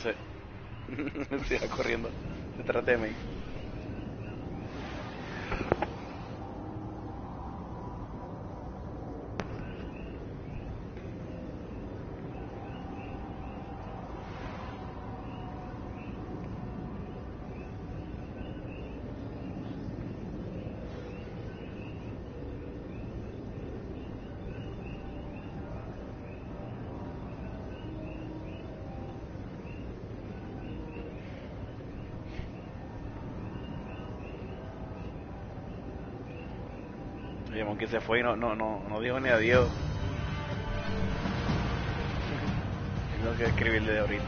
Sí. Siga corriendo. Detrás de mí. Digamos que se fue y no dijo ni adiós. Tengo que escribirle de ahorita.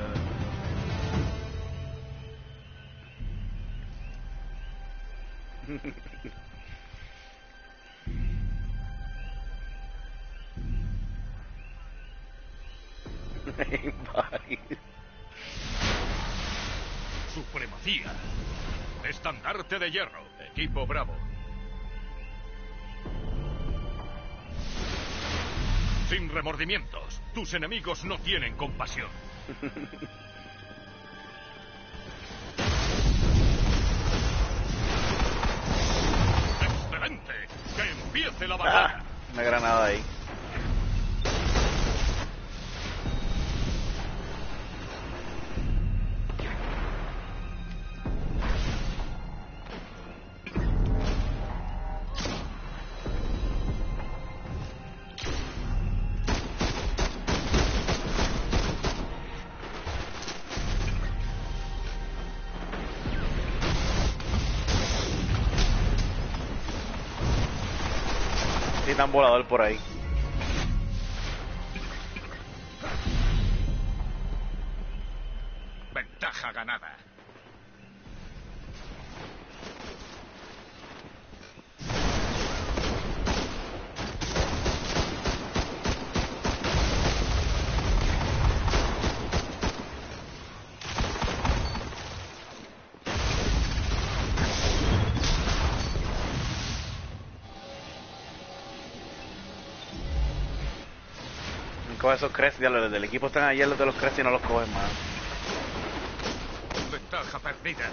Supremacía. Estandarte de hierro. Equipo Bravo. Sin remordimientos. Tus enemigos no tienen compasión. ¡Excelente! ¡Que empiece la batalla! Una granada ahí. Titán volador por ahí. Ventaja ganada. Coge esos crests, ya los del equipo están ayer, los de los crests y no los cogen más. Ventaja perdida.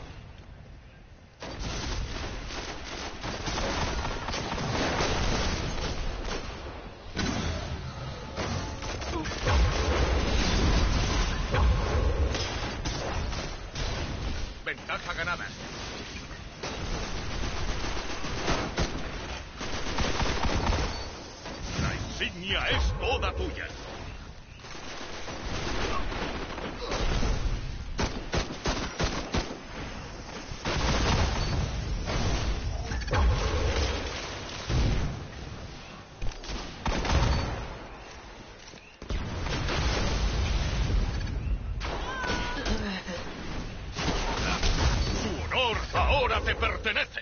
Ventaja ganada. La insignia es toda tuya. Tu honor ahora te pertenece.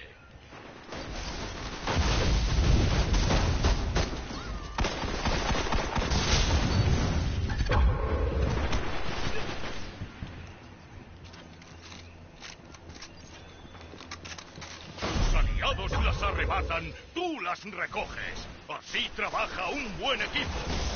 Tus aliados las arrebatan, tú las recoges. Así trabaja un buen equipo.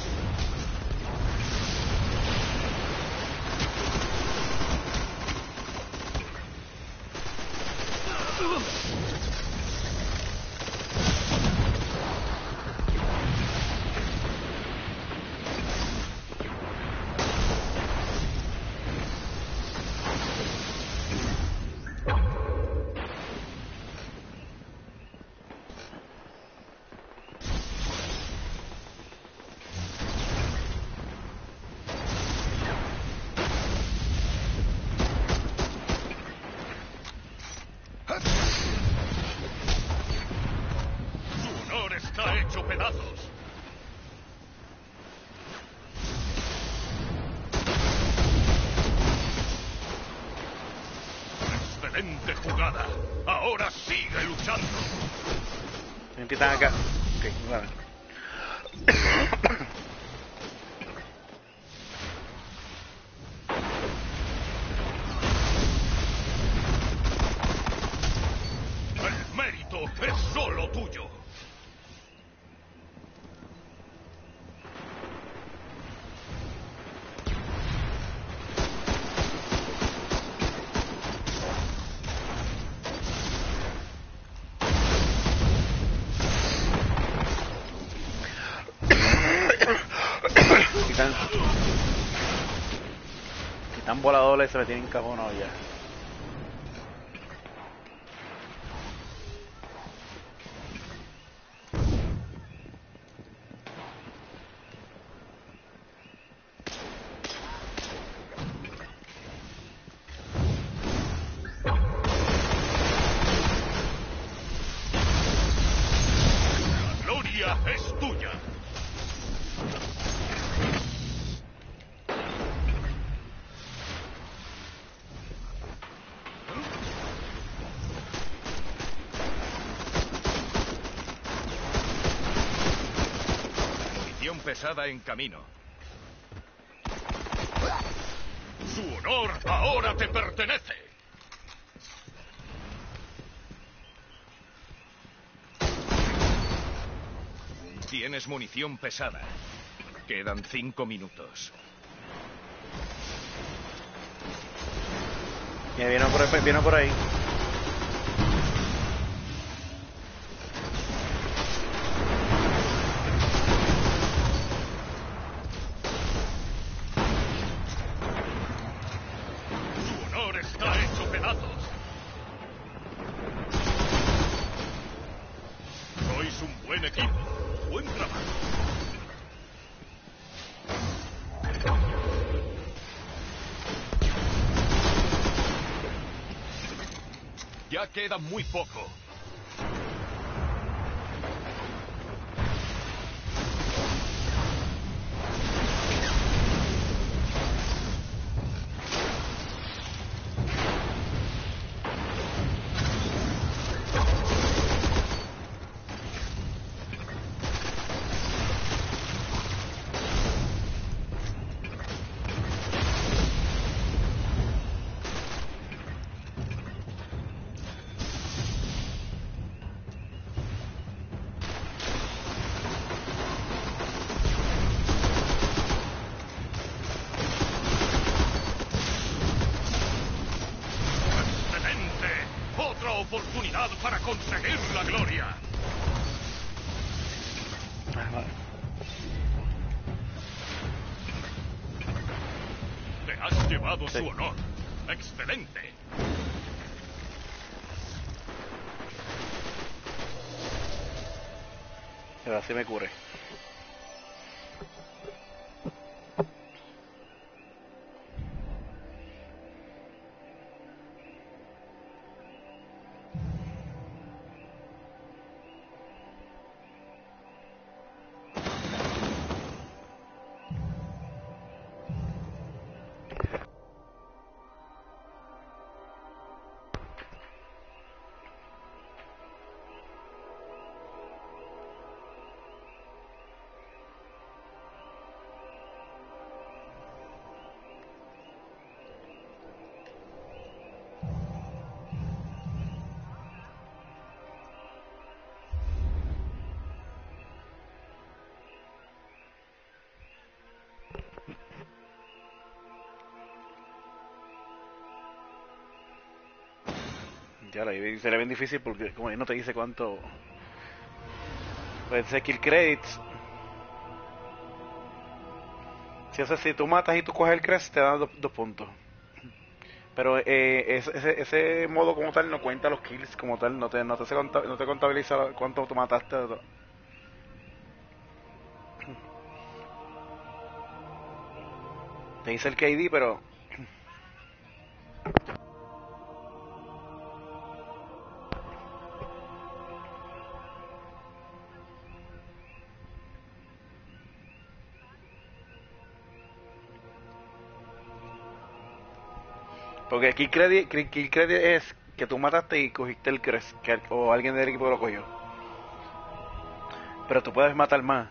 Su honor está hecho pedazos. Excelente jugada. Ahora sigue luchando. Hay un titán acá. Ok, vale. El mérito es solo tuyo. Titán voladores se me tienen encajonado ya. La gloria es tuya. Munición pesada en camino. Su honor ahora te pertenece. Tienes munición pesada. Quedan 5 minutos. Ya viene por ahí. Su honor está hecho pedazos. Sois un buen equipo. Buen trabajo. Ya queda muy poco. ¡Excelente! Otra oportunidad para conseguir la gloria. Vale. Te has llevado Sí. su honor. ¡Excelente! Pero así me cure. Ya la sería bien difícil porque como ahí no te dice cuánto. Puede ser kill credits. Si tú matas y tú coges el crest te dan 2 puntos. Pero ese modo como tal no cuenta los kills como tal, no te contabiliza cuánto tú mataste. Te dice el KD, pero porque kill credit es que tú mataste y cogiste el crest, o alguien del equipo lo cogió. Pero tú puedes matar más.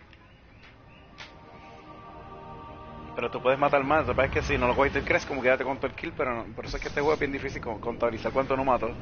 Pero tú puedes matar más, lo que pasa es que si no lo cogiste el crest, como que ya te contó el kill, pero no, por eso es que este juego es bien difícil contabilizar cuánto no mató.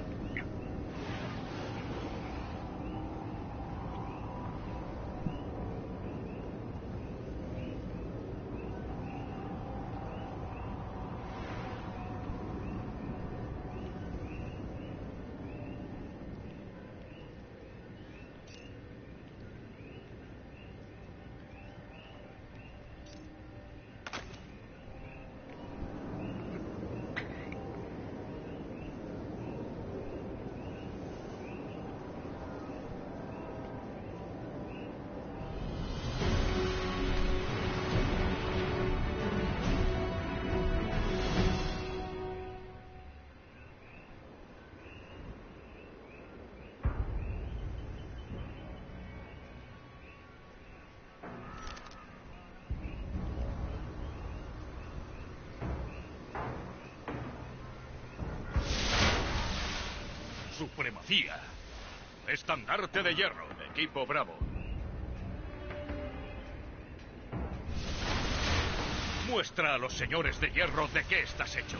supremacía. Estandarte de hierro, equipo Bravo. Muestra a los señores de hierro de qué estás hecho.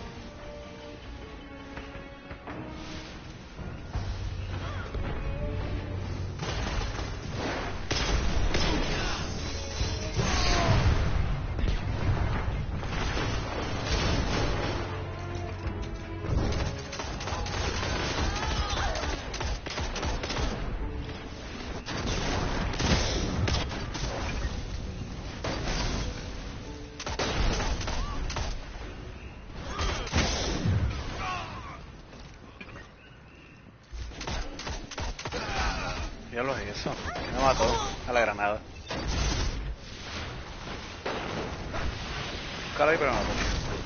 Diablo es eso. Me mató a la granada. Caray, pero me mató.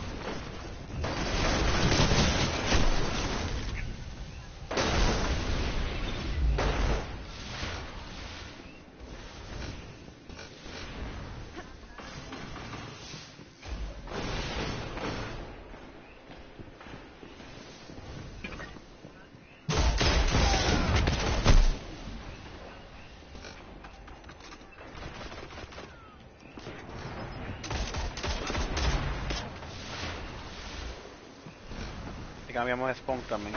Y cambiamos de spawn también.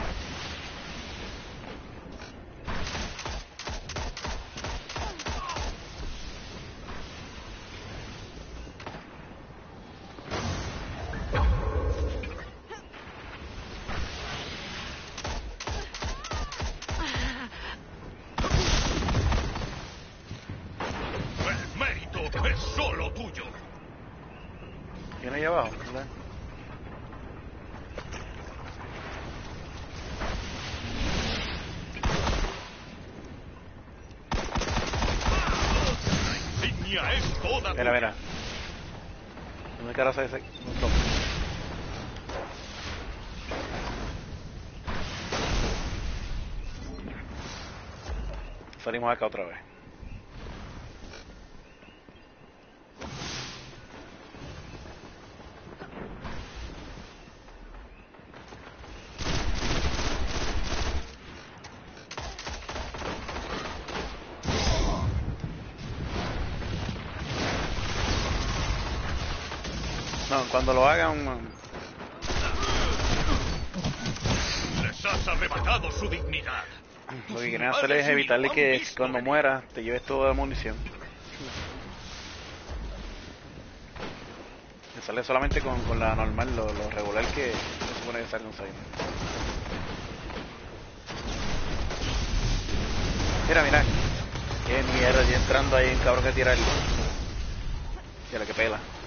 El mérito es solo tuyo. ¿Viene ahí abajo? ¿Verdad? La insignia es toda Mira, tuya. mira. ¿Dónde carajo se ese? Un topo. Salimos acá otra vez. No, cuando lo hagan, Les has arrebatado su dignidad. lo que quieren hacer es evitarle que cuando muera te lleves toda la munición. Me sale solamente con la normal, lo regular que se supone que salga un side. Mira, mira. Qué mierda, ya entrando ahí un cabrón que tira el... Ya la que pela.